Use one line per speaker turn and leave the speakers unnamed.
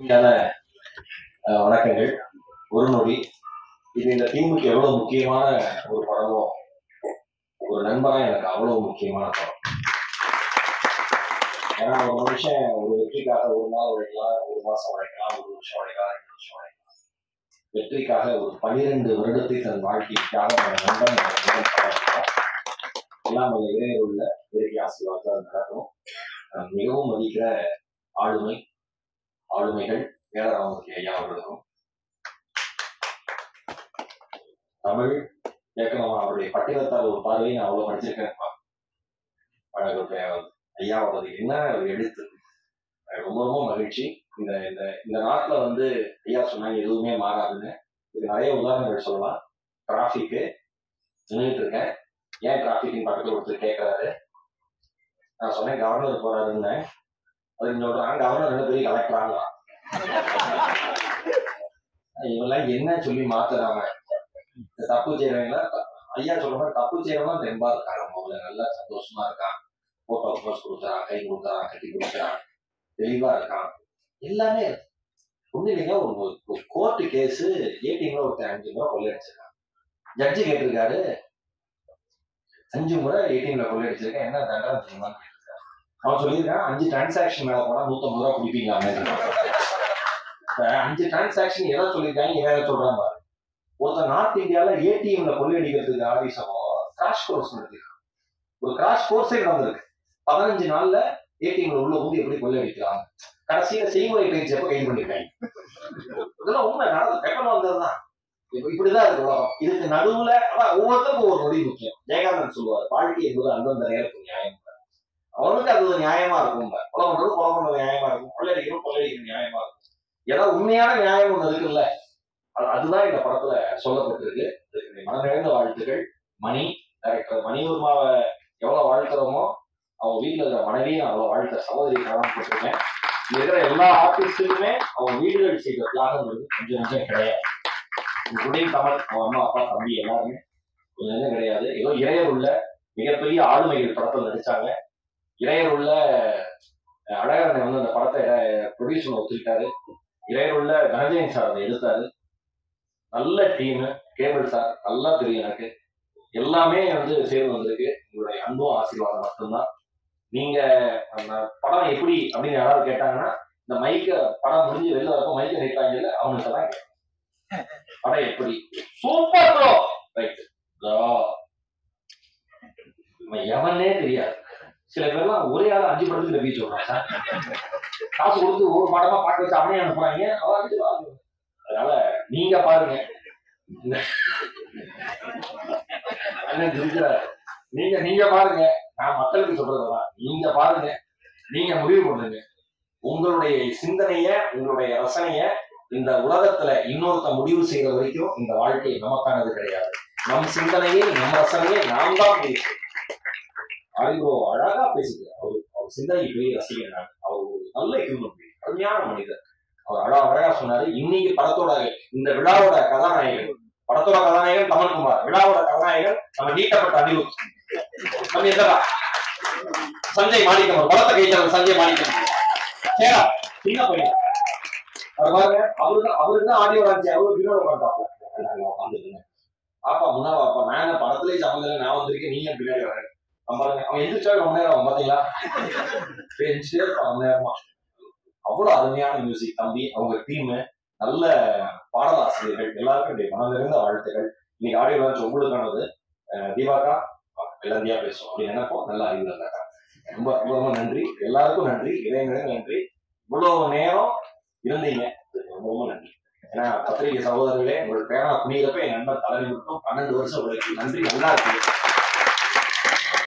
வணக்கங்கள். ஒரு நொடி இது இந்த டீமுக்கு எவ்வளவு முக்கியமான ஒரு படமோ, ஒரு நண்பனா எனக்கு அவ்வளவு முக்கியமான படம். ஏன்னா ஒரு மனுஷன் ஒரு வெற்றிக்காக ஒரு நாள் உழைக்கலாம், ஒரு மாசம் உழைக்கலாம், ஒரு வருஷம் உழைக்கலாம், 2 வருஷம் உழைக்கலாம். வெற்றிக்காக ஒரு 12 வருடத்தை தன் வாழ்க்கைக்காக நண்பன் எல்லாம் இடையே உள்ள இயற்கை ஆசீர்வாதம் நடக்கும். மிகவும் மதிக்கிற ஆளுமைகள் வேலராமூர்த்தி ஐயா அவர்களுக்கும், தமிழ் இயக்கணும் அவருடைய பட்டியலத்தால் ஒரு பார்வையை நான் அவ்வளவு படிச்சிருக்கேன். ஐயா அவரது என்ன எழுத்து ரொம்ப ரொம்ப மகிழ்ச்சி. இந்த இந்த இந்த நாட்டுல ஐயா சொன்னாங்க எதுவுமே மாறாதுன்னு. இது நிறைய உதாரணங்கள் சொல்லலாம். டிராபிக்கு நின்றுட்டு இருக்கேன், ஏன் டிராபிக் பக்கத்துல ஒருத்தர் கேட்கறாரு. நான் சொன்னேன் கவர்னர் போறாருன்னு. அதுக்கு சொல்றாங்க கவர்னர் 2 பெரிய கலெக்டராங்க. இவெல்லாம் என்ன சொல்லி மாத்துறாங்க. தப்பு செய்யறவங்களா ஐயா சொல்ற மாதிரி தப்பு செய்யறவங்க தெம்பா இருக்காங்க. முதல்ல நல்லா சந்தோஷமா இருக்கான், போட்டோ போஸ் கொடுக்குறான், கை கொடுக்குறான், கட்டி கொடுக்குறான், தெளிவா இருக்கான். எல்லாமே ஒண்ணு இல்லைங்க. ஒரு கோர்ட்டு கேஸ் ஏடிஎம்ல ஒருத்தர் 5 முறை கொள்ளையடிச்சிருக்கான். ஜட்ஜி கேட்டிருக்காரு 5 முறை ஏடிஎம்ல கொள்ளையடிச்சிருக்கேன், என்ன தண்டனை தெரியுமான்னு கேட்டிருக்காரு. அவன் சொல்லியிருக்கான் 5 டிரான்சாக்ஷன் மேல போனா 150 ரூபா குடிப்பீங்க. 5 டிரான்சாக்ஷன் எதை சொல்லியிருக்காங்க, எதை சொல்றான் பாரு. ஒருத்தர் நார்த் இந்தியால ஏடிஎம்ல கொள்ளையடிக்கிறதுக்கு ஆதிசமோ கிராஷ் கோர்ஸ் நடத்திருக்கான். ஒரு கிராஷ் கோர்ஸே நடந்திருக்கு. 15 நாள்ல ஏடிஎம்ல உள்ள எப்படி கொள்ளையடிக்கிறாங்க. கடைசியில செய்முறை பயிற்சி எப்ப கைது பண்ணிருக்காங்க. இதெல்லாம் உண்மை நடந்து பேப்பர் வந்ததுதான். இப்படிதான் இருக்கு உலகம். இதுக்கு நடுவுல ஒவ்வொருத்தருக்கும் ஒரு நொடி முக்கியம். ஜெயகாந்தன் சொல்லுவார், வாழ்க்கை என்பது அந்தந்த நேரத்துக்கு நியாயம். அவனுக்கு அது நியாயமா இருக்கும். கொலை பண்றது நியாயமா இருக்கும், கொள்ளையடிக்கிறது நியாயமா இருக்கும். ஏதாவது உண்மையான நியாயம் ஒண்ணு இருக்குல்ல, அதுதான் இந்த படத்துல சொல்லப்பட்டிருக்கு. மனநிறைந்த வாழ்த்துக்கள். டைரக்டர் மணிவர்மாவை எவ்வளவு வாழ்த்துறோமோ அவங்க வீட்டுல இருக்கிற மனைவியும் அவ்வளவு வாழ்த்த சகோதரி கடன் போட்டிருக்கேன். இருக்கிற எல்லா ஆர்டிஸ்டுக்குமே அவங்க வீடுகள் செய்த தியாகம் கொஞ்சம் கிடையாது. குடியும் தமிழ் அவன் அம்மா அப்பா தம்பி எல்லாருமே கொஞ்சம் கிடையாது. ஏதோ இறையர் உள்ள மிகப்பெரிய ஆளுமைகள் படத்துல நடிச்சாங்க. இறையர் உள்ள அழகரனை அந்த படத்தை ப்ரொடியூஸ் பண்ண ஒத்துக்கிட்டாரு. இறையர் உள்ள தனஜயன் சார் அதை எடுத்தாரு. நல்ல டீமு. கேபிள் சார் நல்லா தெரியும் எனக்கு. எல்லாமே சேர்ந்து வந்திருக்கு. உங்களுடைய அன்பும் ஆசீர்வாதம் மட்டும்தான். நீங்க படம் எப்படி அப்படின்னு யாராவது கேட்டாங்கன்னா, இந்த மைக்க படம் முடிஞ்சு வெளில வரப்போ மைக்க நிற்பாங்கல்ல, அவனுக்கு தான் கேட்கும் படம் எப்படி. சூப்பர் ப்ரோ, ரைட், எவனே தெரியாது. சில பேர்லாம் ஒரே ஆள் 5 படத்துக்கு ரெவி சொல்றாங்க. காசு கொடுத்து ஒரு படமா பார்க்க வச்சு அவனே அனுப்புறாங்க. அதனால நீங்க பாருங்க. நீங்க பாருங்க. நான் மக்களுக்கு சொல்றதுதான். நீங்க பாருங்க, நீங்க முடிவு பண்ணுங்க. உங்களுடைய சிந்தனைய, உங்களுடைய ரசனைய இந்த உலகத்துல இன்னொருத்த முடிவு செய்யற வரைக்கும் இந்த வாழ்க்கை நமக்கானது கிடையாது. நம் சிந்தனையை, நம் ரசனையை நாம் தான் பேசுவோம். அறிவோ அழகா பேசுகிறார். அவர் சிந்தனை பெரிய ரசிகர். நான் அவர் ஒரு நல்ல ஹியூமன் பீயிங், அருமையான மனிதர். அவர் அழகா சொன்னாரு. இன்னைக்கு படத்தோட இந்த விழாவோட கதாநாயகன், படத்தோட கதாநாயகன் கமல்குமார், விழாவோட கதாநாயகன் நம்ம நீட்டப்பட்ட அனிருத், நம்ம எதா சஞ்சய் மாணிக்கம். படத்தை கைத்தவர் சஞ்சய் மாணிக்கம். சேரா சின்ன பையன் அவர் பாருங்க. அவருக்கு தான் ஆடியோ ராஞ்சி. அவரு வினோட உட்காந்துருங்க. பாப்பா முன்னா பாப்பா, நான் படத்திலேயே சம்மந்தம் நான் வந்திருக்கேன், நீங்க பின்னாடி வரேன். பாருங்க, அவன் எந்திரிச்சா ரொம்ப நேரம் பாத்தீங்களா, எந்திரிச்சே இருப்பான் ரொம்ப நேரமா. அவ்வளவு அருமையான மியூசிக் தம்பி. அவங்க டீமு, நல்ல பாடலாசிரியர்கள், எல்லாருக்கும் மனம் நிறைந்த வாழ்த்துக்கள். இன்னைக்கு ஆடியோ லான்ச் உங்களுக்கானது. தீபாக்கா இளந்தியா பேசும் அப்படின்னு நினைப்போம். நல்லா அறிவு இருந்தாக்கா ரொம்ப ரொம்ப ரொம்ப நன்றி. எல்லாருக்கும் நன்றி, இளைஞர்கள் நன்றி. இவ்வளவு நேரம் இருந்தீங்க, ரொம்ப ரொம்ப நன்றி. ஏன்னா பத்திரிகை சகோதரர்களே, உங்களோட பேனா புனிதப்ப என் நண்பர் தலைமை மட்டும் 12 வருஷம் உழைக்கும். நன்றி. நல்லா இருக்கு.